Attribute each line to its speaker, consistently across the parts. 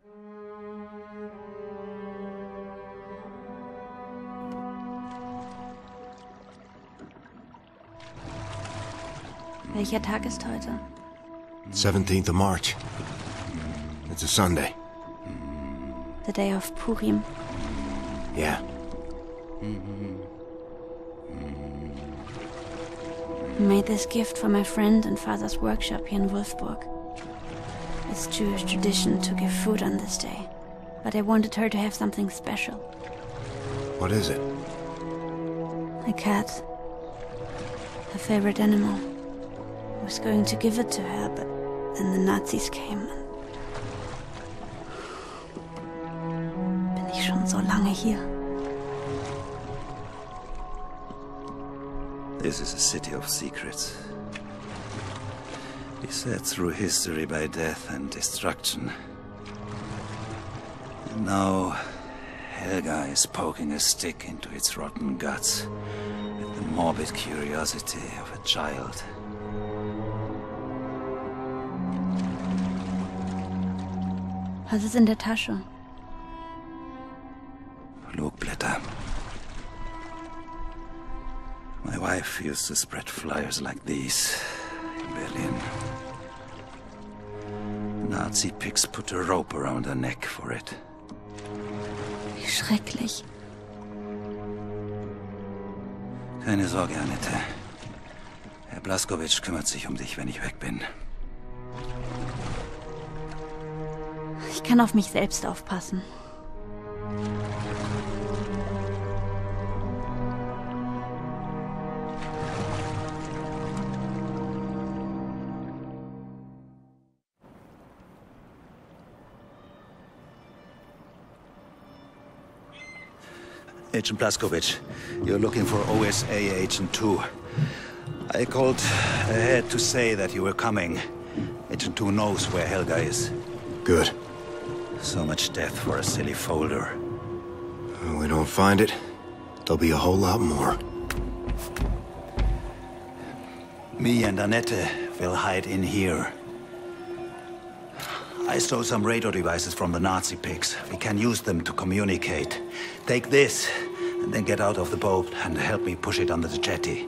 Speaker 1: Welcher Tag ist heute?
Speaker 2: 17th of March. It's a Sunday.
Speaker 1: The day of Purim.
Speaker 2: Yeah.
Speaker 1: I made this gift for my friend and father's workshop here in Wolfburg. It's Jewish tradition to give food on this day, but I wanted her to have something special.
Speaker 2: What is it?
Speaker 1: A cat. Her favorite animal. I was going to give it to her, but then the Nazis came and... Bin ich schon so lange hier?
Speaker 3: This is a city of secrets. Beset through history by death and destruction. And now, Helga is poking a stick into its rotten guts with the morbid curiosity of a child.
Speaker 1: Was ist in der Tasche?
Speaker 3: Flugblätter. My wife used to spread flyers like these in Berlin. Nazi pigs put a rope around her neck for it.
Speaker 1: Wie schrecklich.
Speaker 3: Keine Sorge, Annette. Herr Blaskowitsch kümmert sich um dich, wenn ich weg bin.
Speaker 1: Ich kann auf mich selbst aufpassen.
Speaker 3: Agent Blaskowitsch, you're looking for OSA Agent 2. I called ahead to say that you were coming. Agent 2 knows where Helga is.
Speaker 2: Good.
Speaker 3: So much death for a silly folder.
Speaker 2: When we don't find it, there'll be a whole lot more.
Speaker 3: Me and Annette will hide in here. I stole some radio devices from the Nazi pigs. We can use them to communicate. Take this, and then get out of the boat and help me push it under the jetty.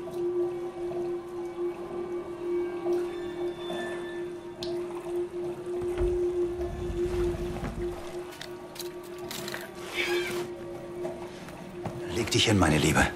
Speaker 3: Leg dich hin, meine Liebe.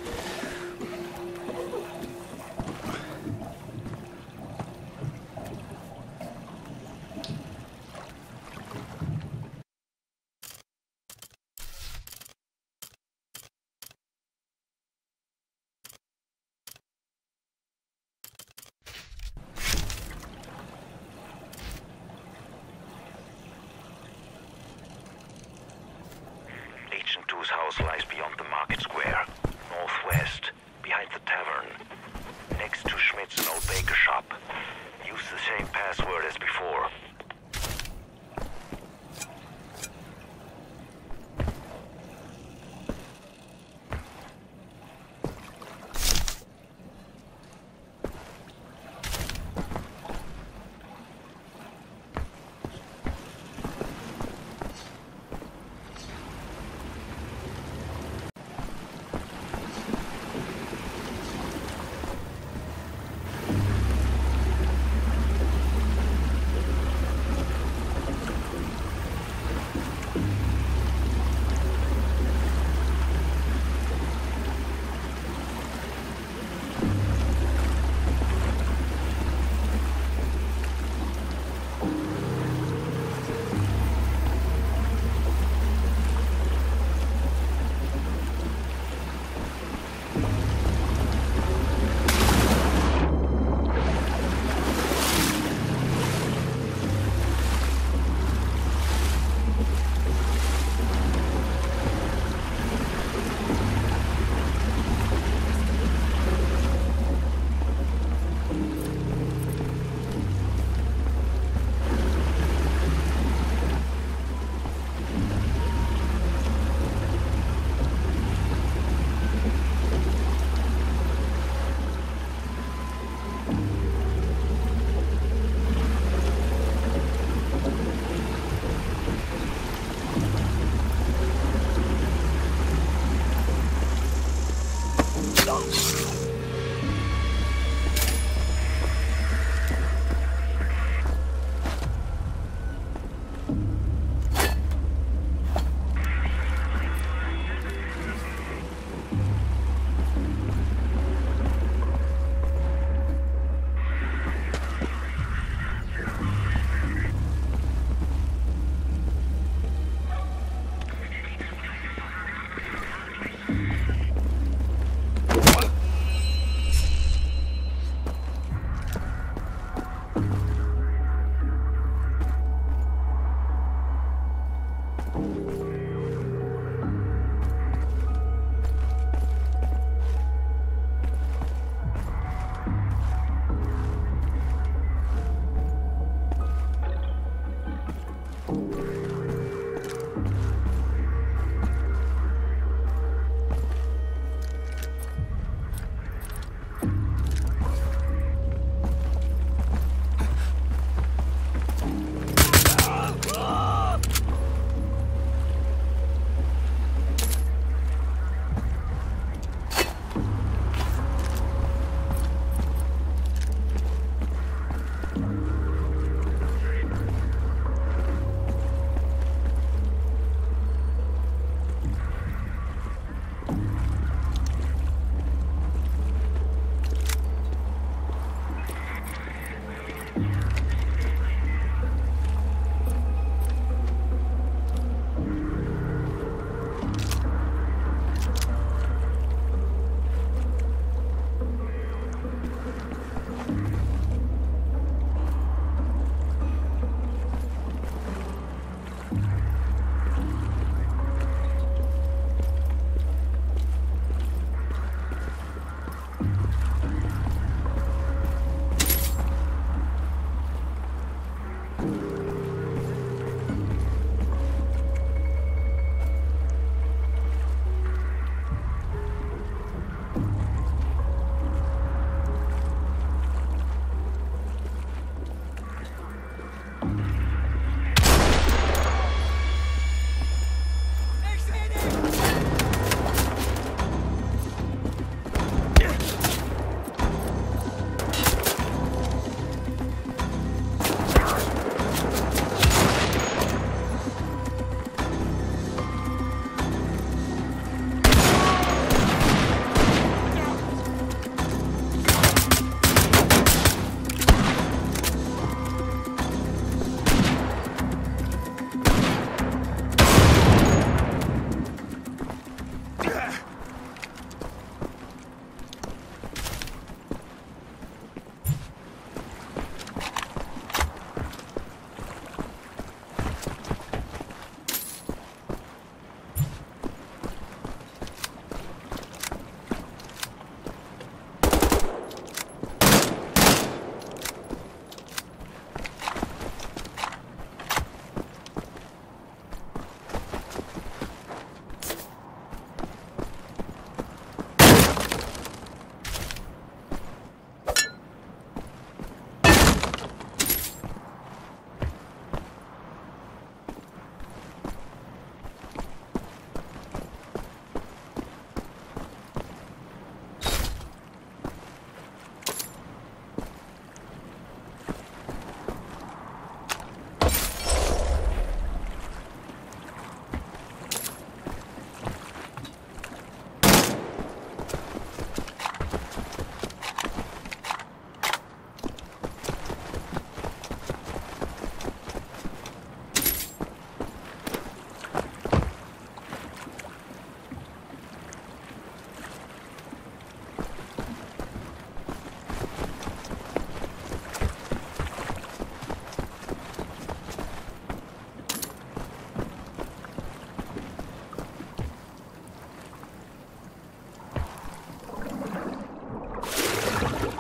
Speaker 4: Agent 2's house lies beyond the market square, north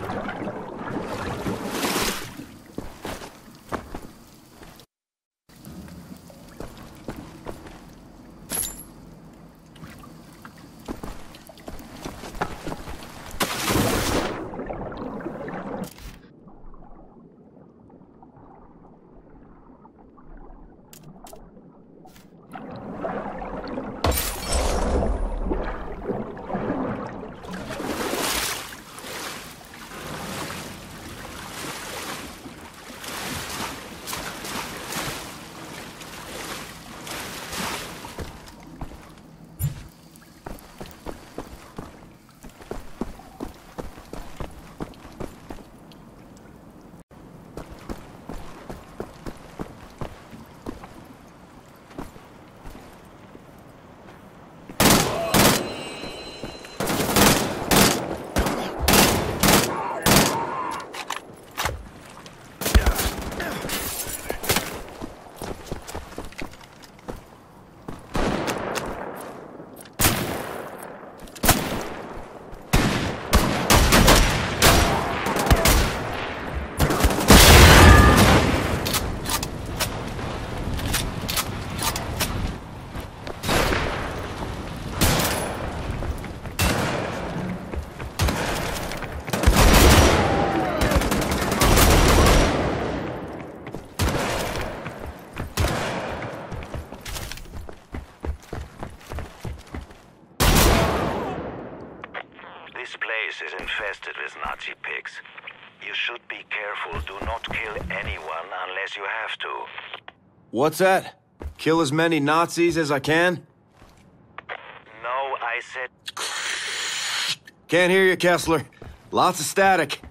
Speaker 3: This place is infested with Nazi pigs. You should be careful. Do not kill anyone unless you have to.
Speaker 2: What's that? Kill as many Nazis as I can?
Speaker 3: No, I said...
Speaker 2: Can't hear you, Kessler. Lots of static.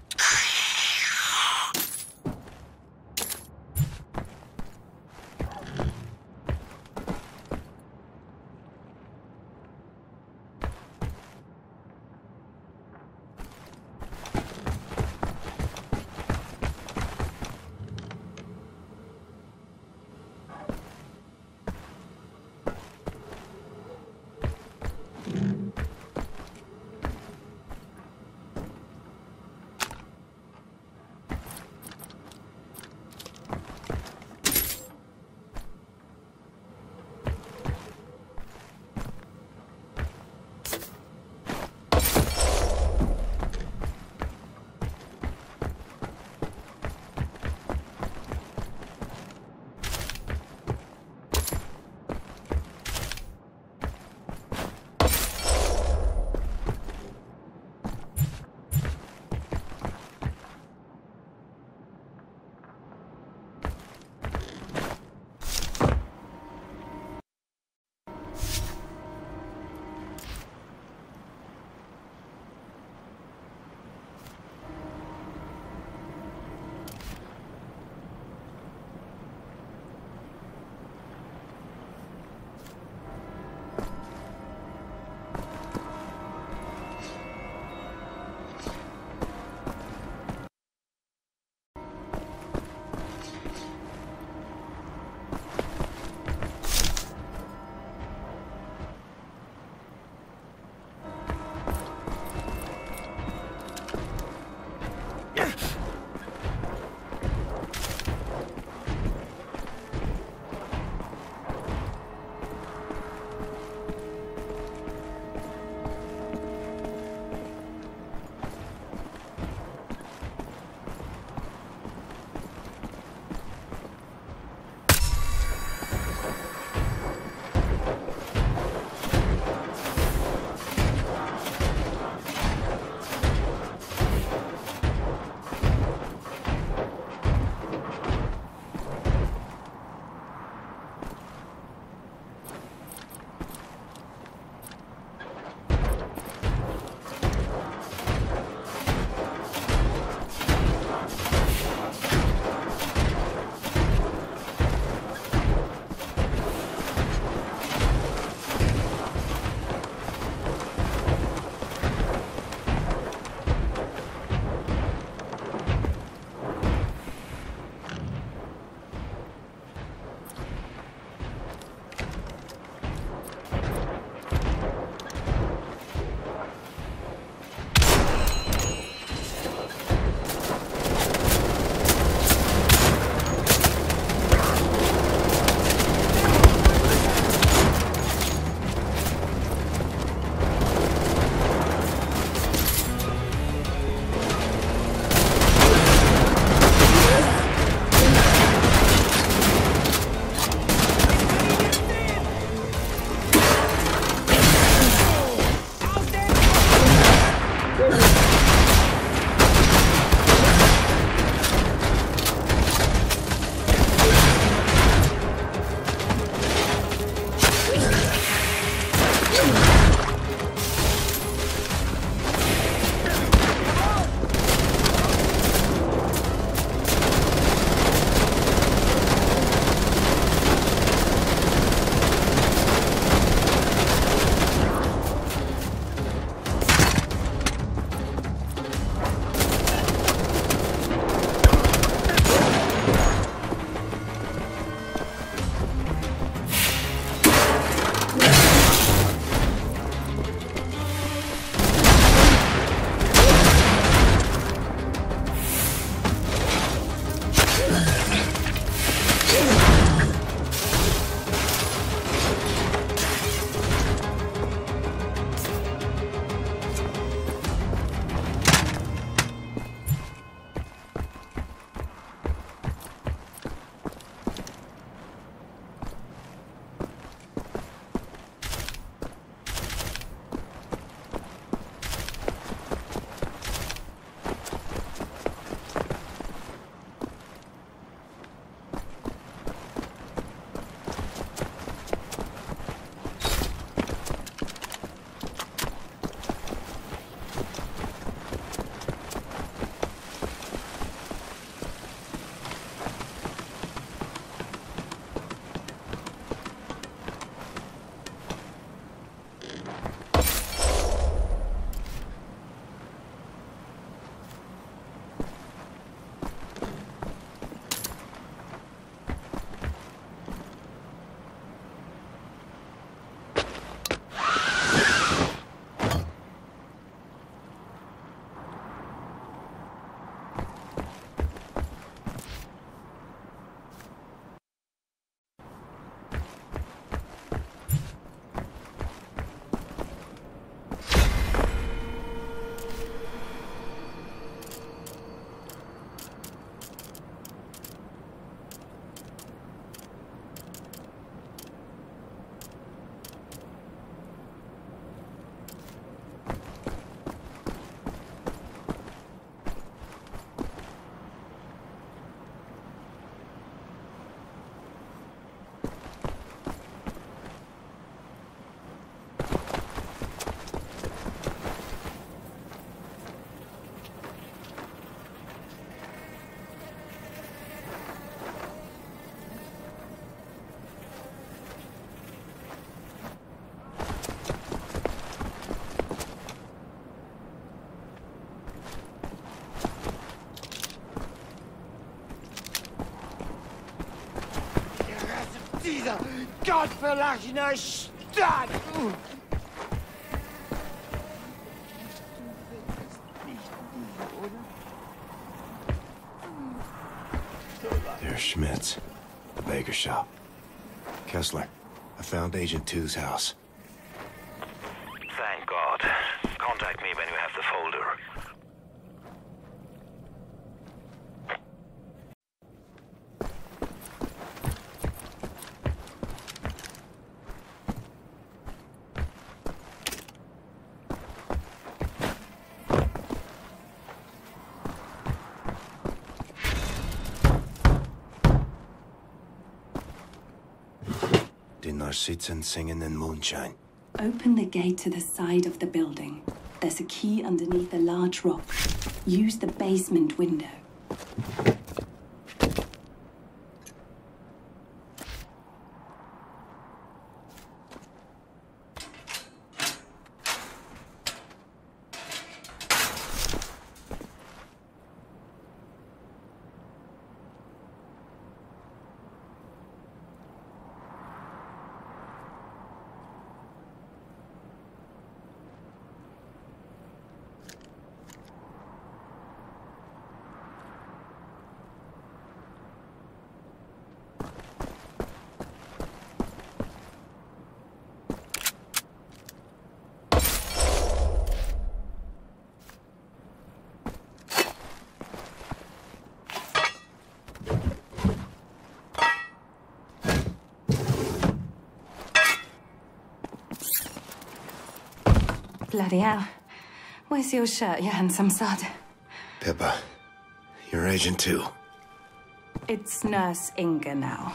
Speaker 4: gottverlassene Stadt!
Speaker 2: There's Schmitz, the baker shop. Kessler, I found Agent 2's house.
Speaker 3: Thank God. Contact me when you have the folder.
Speaker 2: Dinar sitzen singing in moonshine.
Speaker 5: Open the gate to the side of the building. There's a key underneath a large rock. Use the basement window.
Speaker 6: Bloody hell. Where's your shirt, you handsome sod?
Speaker 2: Pippa, you're Agent 2.
Speaker 6: It's Nurse Inga now.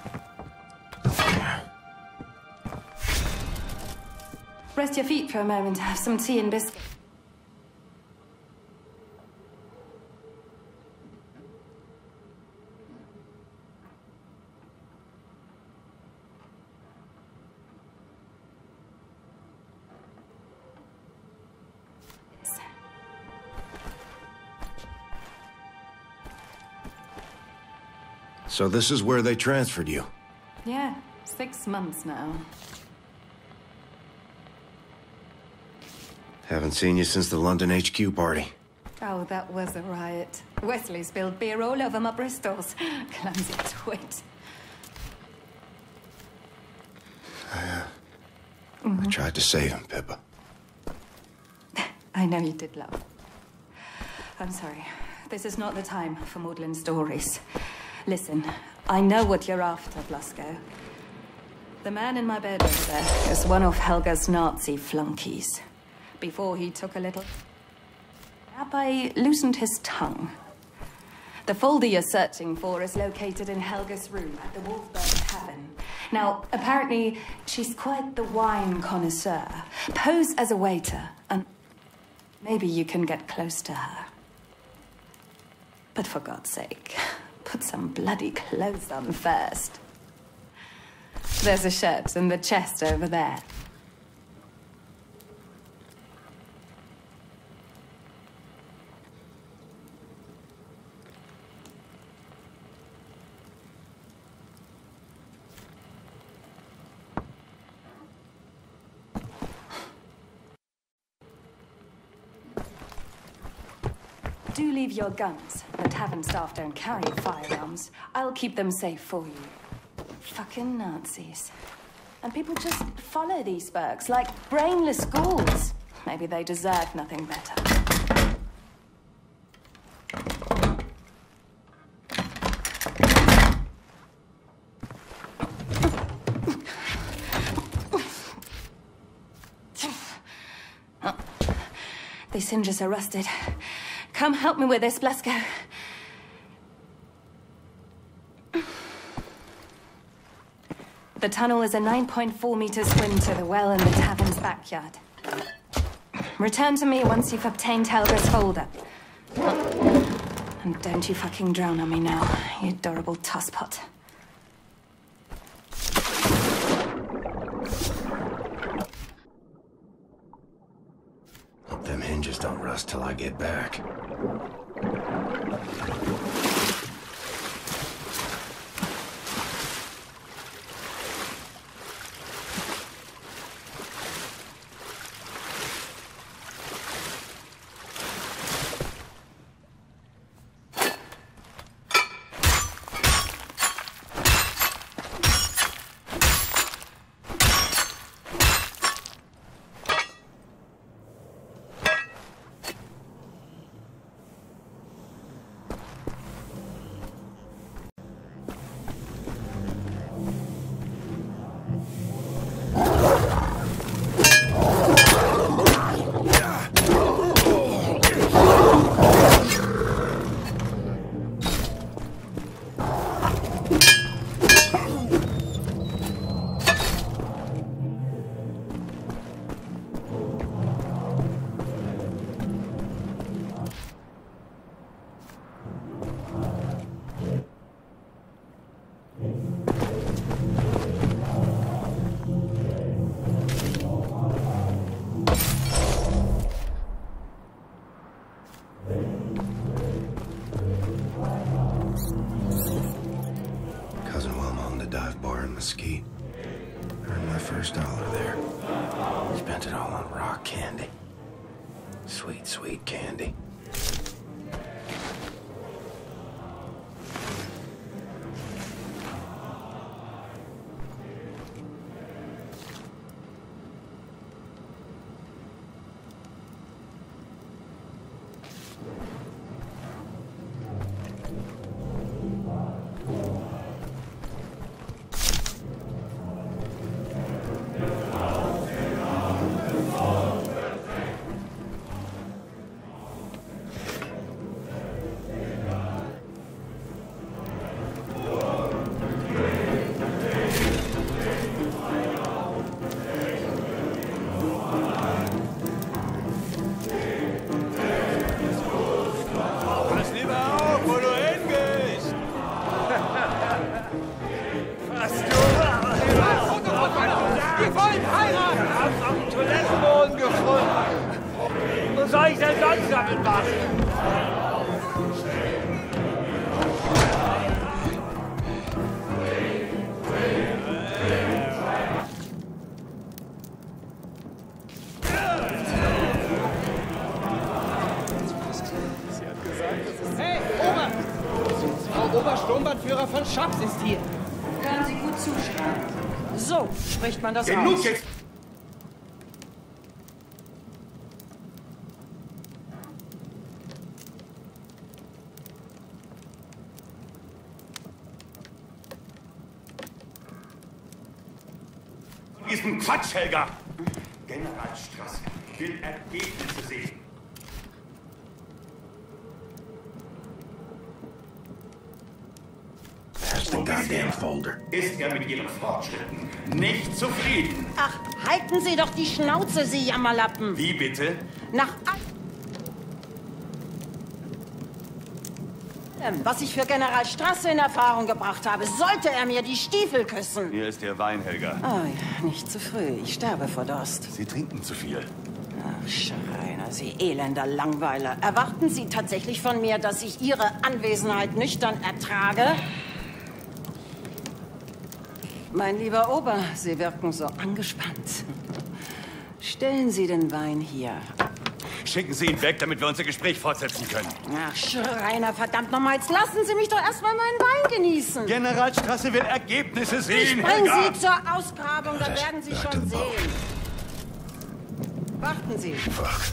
Speaker 6: Rest your feet for a moment, have some tea and biscuits.
Speaker 2: So this is where they transferred you?
Speaker 6: Yeah, 6 months now.
Speaker 2: Haven't seen you since the London HQ party.
Speaker 6: Oh, that was a riot. Wesley spilled beer all over my Bristols. Clumsy twit.
Speaker 2: I tried to save him, Pippa.
Speaker 6: I know you did, love. I'm sorry. This is not the time for maudlin stories. Listen, I know what you're after, Blasco. The man in my bed over there is one of Helga's Nazi flunkies. Before he took a little... I loosened his tongue. The folder you're searching for is located in Helga's room at the Wolfberg Tavern. Now, apparently, she's quite the wine connoisseur. Pose as a waiter, and maybe you can get close to her. But for God's sake, put some bloody clothes on first. There's a shirt in the chest over there. Do leave your guns. The tavern staff don't carry firearms. I'll keep them safe for you. Fucking Nazis. And people just follow these Bergs like brainless ghouls. Maybe they deserve nothing better. These hinges are rusted. Come help me with this, Blasco. The tunnel is a 9.4 meter swim to the well in the tavern's backyard. Return to me once you've obtained Helga's folder. And don't you fucking drown on me now, you adorable tosspot.
Speaker 2: Hope them hinges don't rust till I get back. Mesquite. Earned my first dollar there. Spent it all on rock candy. Sweet, sweet candy.
Speaker 4: Obersturmbannführer von Schaps ist hier.
Speaker 7: Hören Sie gut zu, so spricht man das
Speaker 4: Genug
Speaker 7: aus.
Speaker 4: jetzt! Diesen Quatsch, Helga! Generalstraße will Ergebnisse sehen.
Speaker 2: Goddamn folder.
Speaker 4: Ist er mit ihren Fortschritten nicht zufrieden?
Speaker 7: Ach, halten Sie doch die Schnauze, Sie Jammerlappen.
Speaker 4: Wie bitte?
Speaker 7: Nach allem, was ich für General Strasse in Erfahrung gebracht habe, sollte er mir die Stiefel küssen.
Speaker 4: Hier ist Ihr Wein, Helga.
Speaker 7: Oh ja, nicht zu früh. Ich sterbe vor Durst.
Speaker 4: Sie trinken zu viel.
Speaker 7: Ach, Schreiner, Sie elender Langweiler. Erwarten Sie tatsächlich von mir, dass ich Ihre Anwesenheit nüchtern ertrage? Mein lieber Ober, Sie wirken so angespannt. Stellen Sie den Wein hier.
Speaker 4: Schicken Sie ihn weg, damit wir unser Gespräch fortsetzen können.
Speaker 7: Ach, Schreiner, verdammt nochmal, jetzt lassen Sie mich doch erstmal meinen Wein genießen.
Speaker 4: Generalstraße will Ergebnisse sehen,
Speaker 7: Ich bringe
Speaker 4: Helga.
Speaker 7: Sie zur Ausgrabung, dann werden Sie schon sehen. Warten Sie.
Speaker 2: Fuck.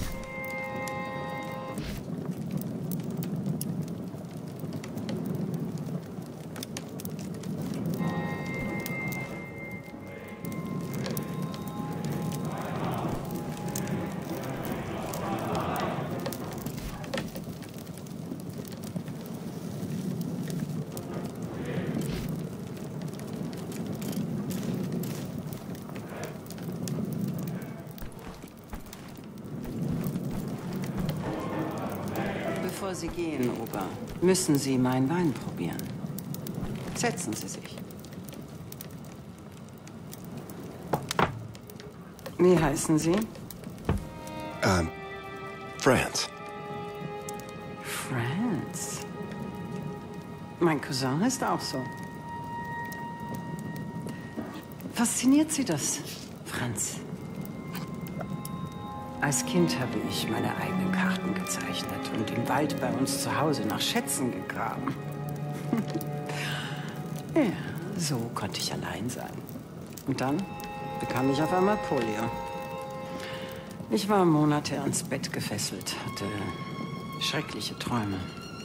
Speaker 7: Bevor Sie gehen, Ober, müssen Sie meinen Wein probieren. Setzen Sie sich. Wie heißen Sie?
Speaker 2: France.
Speaker 7: France. Mein Cousin heißt auch so. Fasziniert Sie das, Franz? Als Kind habe ich meine eigenen Karten gezeichnet und im Wald bei uns zu Hause nach Schätzen gegraben. Ja, so konnte ich allein sein. Und dann bekam ich auf einmal Polio. Ich war Monate ans Bett gefesselt, hatte schreckliche Träume.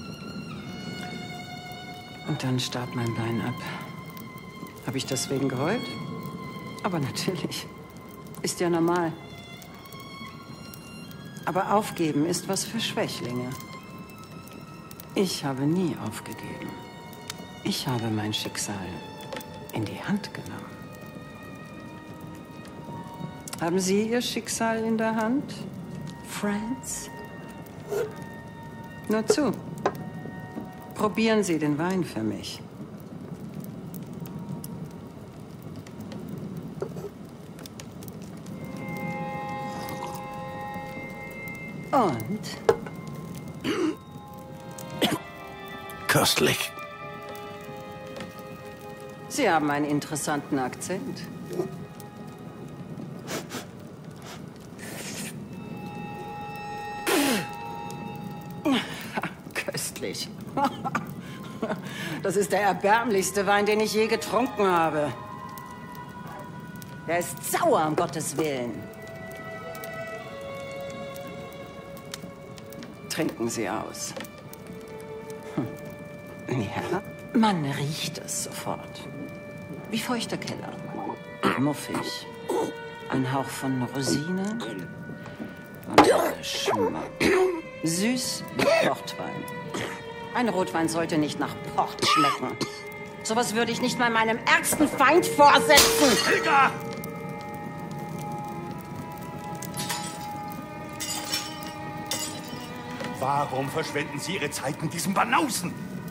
Speaker 7: Und dann starb mein Bein ab. Habe ich deswegen geheult? Aber natürlich. Ist ja normal. Aber aufgeben ist was für Schwächlinge. Ich habe nie aufgegeben. Ich habe mein Schicksal in die Hand genommen. Haben Sie Ihr Schicksal in der Hand, Franz? Nur zu. Probieren Sie den Wein für mich. Und?
Speaker 2: Köstlich.
Speaker 7: Sie haben einen interessanten Akzent. Köstlich. Das ist der erbärmlichste Wein, den ich je getrunken habe. Der ist sauer, um Gottes Willen. Trinken Sie aus. Ja, man riecht es sofort. Wie feuchter Keller. Muffig. Ein Hauch von Rosinen. Und Geschmack. Süß wie Portwein. Ein Rotwein sollte nicht nach Port schmecken. Sowas würde ich nicht mal meinem ärgsten Feind vorsetzen.
Speaker 4: Helga! Warum verschwenden Sie Ihre Zeit mit diesem Banausen?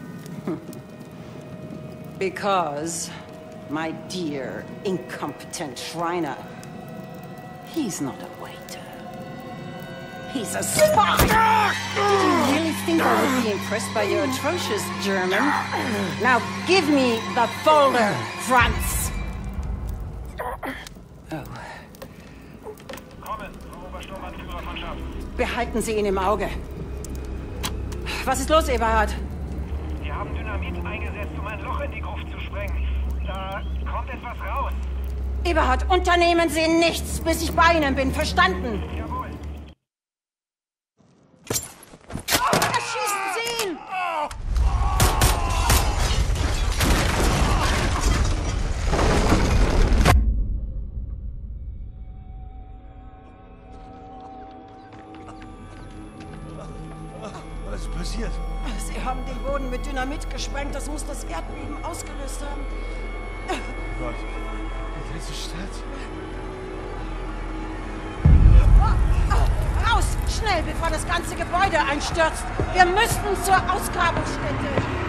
Speaker 7: Because, my dear, incompetent Shriner, he's not a waiter. He's a spy! Did you really think I would be impressed by your atrocious German? Now give me the folder, Franz! Oh.
Speaker 8: Kommen, Obersturmbannführer von Schaff.
Speaker 7: Behalten Sie ihn im Auge. Was ist los, Eberhard?
Speaker 8: Wir haben Dynamit eingesetzt, um ein Loch in die Gruft zu sprengen. Da kommt etwas raus.
Speaker 7: Eberhard, unternehmen Sie nichts, bis ich bei Ihnen bin. Verstanden?
Speaker 8: Jawohl.
Speaker 7: Erschießen Sie ihn!
Speaker 2: Was ist passiert?
Speaker 7: Sie haben den Boden mit Dynamit gesprengt. Das muss das Erdbeben ausgelöst haben.
Speaker 2: Gott, die ganze Stadt.
Speaker 7: Raus! Schnell, bevor das ganze Gebäude einstürzt! Wir müssen zur Ausgrabungsstätte!